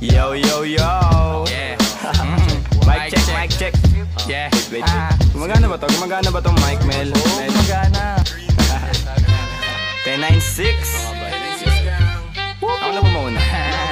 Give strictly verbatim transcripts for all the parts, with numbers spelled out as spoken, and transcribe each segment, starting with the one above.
Yo, yo, yo. Yeah. Mic check, mic check. Yeah. Wait, wait, wait. Gumagana ba to? Gumagana ba tong mic, Mel? Oo, Mel? magana. ten nine six. Ako na ba mauna?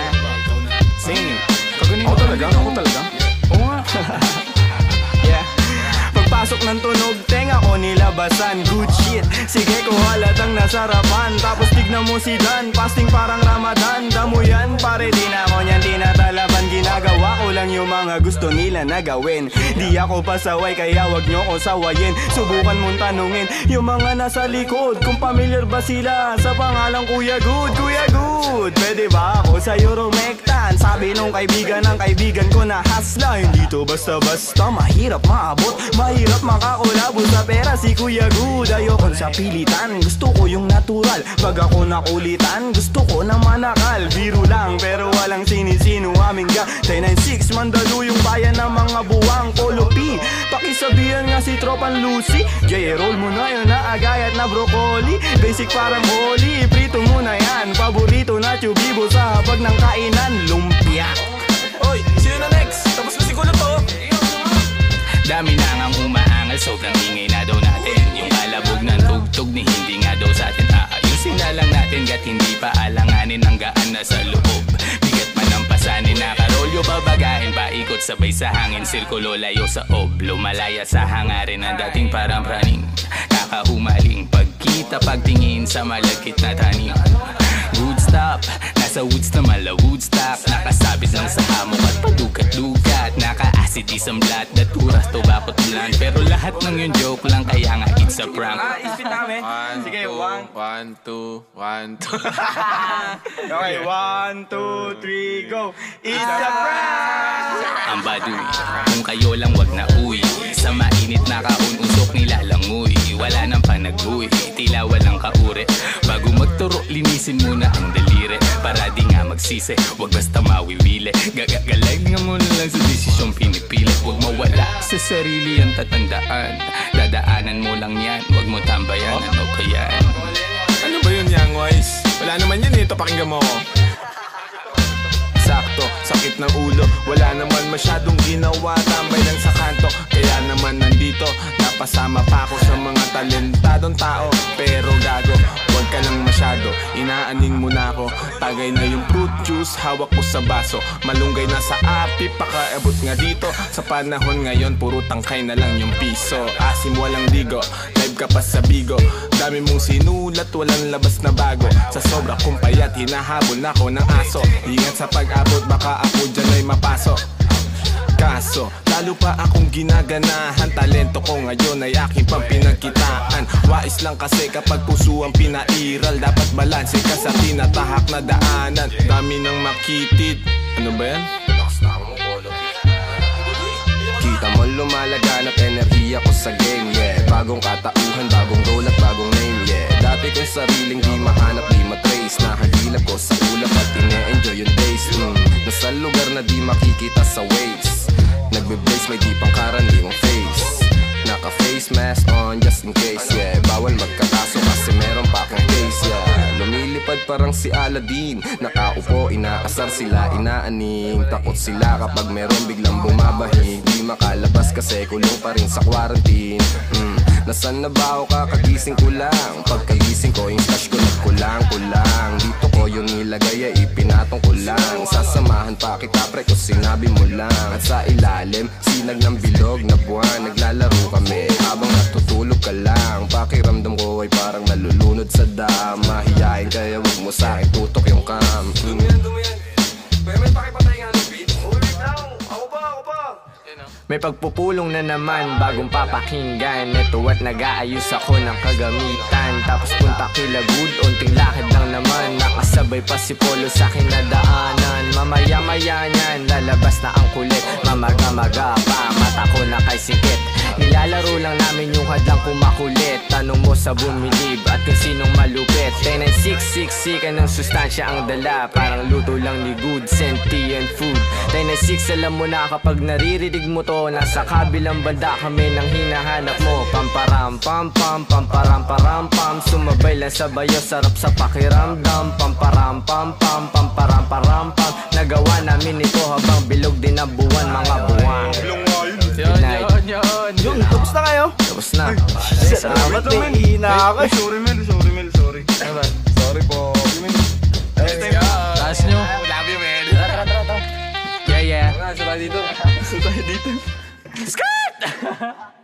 Sing. Ako talaga? Ako talaga? Oo nga. Yeah. Pagpasok ng tunog, tenga ko nilabasan. Good shit, sige ko halatang nasarapan. Tapos tignan mo si Dan, fasting parang Ramadan. Damo yan, pare di na ako niyan tinatalaban. Ginagawa ko lang yung mga gusto nila na gawin. Di ako pasaway kaya wag nyo ko sawayin. Subukan mong tanungin yung mga nasa likod kung familiar ba sila sa pangalang Kuya Good. Kuya Good, pwede ba ako sa Euromectan? Sabi nung kaibigan ng kaibigan ko na hasla. Hindi to basta-basta, mahirap maabot, mahirap makakulabo sa pera si Kuya Good. Ayokon sa pilitan, gusto ko yung natural. Pag ako nakulitan, gusto ko na manakal. Biro lang pero walang sinisino aming gang. ten nine six, Mandaluyong bayan ng mga buwang Polo P. Pakisabihan nga si Tropan Lucy, J-roll mo na yun na agayat na broccoli. Basic parang holy, prito mo na yan. Paborito na chubibo sa hapag ng kainan, lumpia. Oy, sino na next? Tapos na siguro to. Dami na ngang umaangal, sobrang ingay na daw natin. Yung kalabog ng tugtog ni hindi nga daw sa atin aayusin na lang natin, gat hindi pa alanganin ang gaan na sa loob. Bigat man ang pasanin, nakarolyo babagain, paikot sabay sa hangin, sirkulo layo sa oblo, malaya sa hangarin ng dating parang praning. Kakahumaling pagkita pagtingin sa malagkit na taning. Good stop, nasa woods na mala Woodstock, nakasabit lang sa hamok at padukat-dukat, naka-acid isang blat, daturas to bakot bland. Pero lahat ng yun joke lang kaya nga it's a prank. Ah, isipin namin. One, Sige, two, one. one, two, one, two. Okay, one, two, three, go. It's a prank! Ang baduy, kung kayo lang wag na uwi, sa mainit na kaun usok nilalangoy. Wala nang panag-uwi, tila walang kauri. Bago magturo, linisin muna ang daliri, para di nga magsisi, wag basta mawiwili. Gagagalag nga muna lang sa desisyong pinipili. Wag mawala sa sarili ang tatandaan, dadaanan mo lang yan, wag mo tambayan. Ano ba yan? Ano ba yun, Young Wise? Wala naman yan eh, ito pakinggan mo ko. Sakto, sakit ng ulo, wala naman masyadong ginawa, tambay lang sa kanto. Kaya naman nandito, napasama pa ako sa mga talentadong tao. Pero gago, wag ka lang masyado, inaaning mo na ako. Tagay na yung fruit juice, hawak ko sa baso, malunggay na sa api, pakaabot nga dito. Sa panahon ngayon, puro tangkay na lang yung piso. Asim walang digo, live ka pa sa bigo. Dami mong sinulat, walang labas na bago. Sa sobra kong payat, hinahabol na ako ng aso. Ingat sa pag-abot, baka ako dyan ay mapasok. Kaso, lalo pa akong ginaganahan, talento ko ngayon ay aking pang pinagkitaan. Wais lang kasi kapag puso ang pinairal, dapat balanse ka sa tinatahak na daanan. Dami nang makitid. Ano ba yan? Kita mo lumalaganap enerhiya ko sa game, yeah. Bagong katauhan, bagong role at bagong name, yeah. Dati kong sariling di mahanap, di matrace, nahagilap ko sa ulap at ine-enjoy yung days, mm. Nasa lugar na di makikita sa waves, nagbe-blaze may di pang karaniwang face. Naka-face mask on just in case, yeah. Bawal magkakaso kasi meron pa akong case, yeah. Lumilipad parang si Aladdin, nakaupo, inaasar sila, inaaning. Takot sila kapag meron biglang bumabahing, di makalabas kasi kulong pa rin sa quarantine, mm. Nasaan na ba ako kakagising ko lang, pagkagising ko yung stash ko nagkulang-kulang. Dito ko yung nilagay ay ipinatong ko lang. Sasamahan pa kita pre kung sinabi mo lang. At sa ilalim, sinag ng bilog na buwan, naglalaro kami habang natutulog ka lang. Pakiramdam ko ay parang nalulunod sa dam. Mahihain kaya wag mo sa'kin tutok yung cam, mm. Dumiyan, dumiyan. Pero may pakipatay nga ng beat. Ulit lang, ako pa, ako pa. May pagpupulong na naman, bagong papakinggan. Ito at nag-aayos ako ng kagamitan. Tapos punta kila Good, unting lakad lang naman. Nakasabay pa si Polo sa kinadaanan. Mamaya-maya niyan, lalabas na ang kulit. Mamaga-maga pa, mata ko na kay sikit. Nilalaro lang namin yung hadlang kumakulit. Tanong mo sa bumilib at kung sinong malupit. ten nine six six, sika ng sustansya ang dala, parang luto lang ni Good, sentient food. ten nine six, alam mo na kapag naririnig mo to, nasa kabilang banda kami nang hinahanap mo. Pamparam pam pam, pamparam param pam, sumabay lang sa bayo, sarap sa pakiramdam. Pamparam pam pam, pamparam param pam, nagawa namin namin ito habang bilog din ang buwan, mga buwan. Yun, night. yun, yun. Yun, tapos na kayo? Tapos na. Salamat, may ihina ako. Ay, sorry Mel, sorry Mel, sorry. Sorry po. Let's go. Taas nyo. Love you, Mel. Tara, tara, tara. Yeah, yeah. Saan tayo dito? Gusto tayo dito. Skirt!